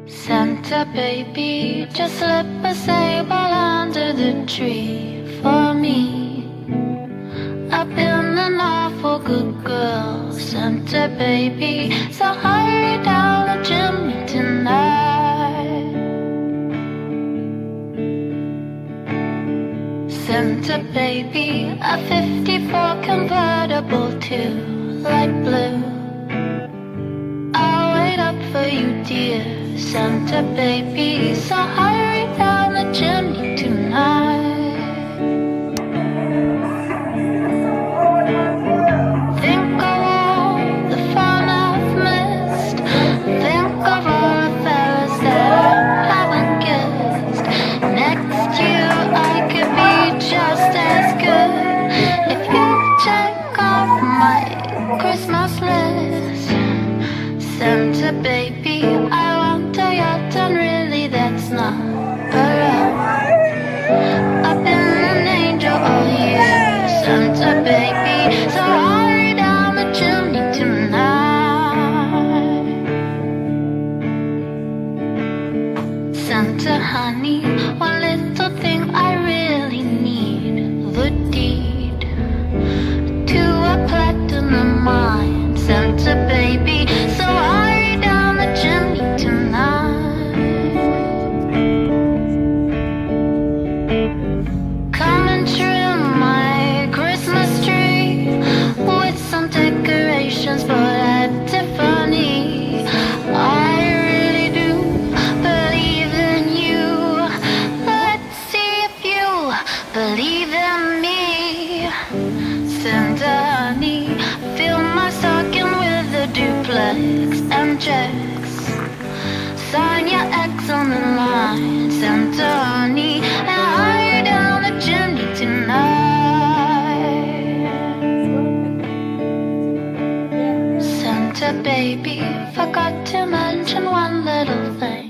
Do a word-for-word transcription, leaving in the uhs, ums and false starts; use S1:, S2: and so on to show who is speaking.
S1: Santa baby, just slip a sable under the tree for me. I've been an awful good girl, Santa baby, so hurry down the chimney tonight. Santa baby, a fifty-four convertible to light blue. I'll wait up for you, dear Santa baby, so hurry down the chimney tonight. Think of all the fun I've missed. Think of all the fellas that I haven't kissed. Next year I could be just as good if you check off my Christmas list. Santa baby, I want a yacht, and really that's not allowed. I've been an angel all year, Santa baby, so hurry down the chimney tonight. Santa honey, one little thing I really need, the deed to a platinum mine, Santa baby, so hurry down the chimney tonight. Come and trim my Christmas tree with some decorations for that Tiffany. I really do believe in you. Let's see if you believe in me. Santa honey, fill my stocking with a duplex and checks. Sign your X on the line, Santa honey, and hurry down the chimney tonight. Santa baby, forgot to mention one little thing.